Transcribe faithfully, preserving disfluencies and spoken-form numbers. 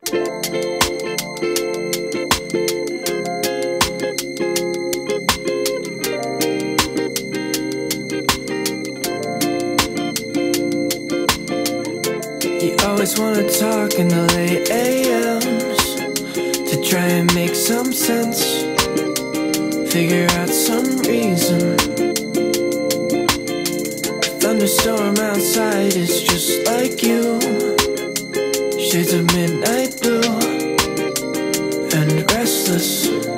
You always wanna talk in the late A Ms to try and make some sense, figure out some reason. The thunderstorm outside is just like you, shades of midnight blue and restless.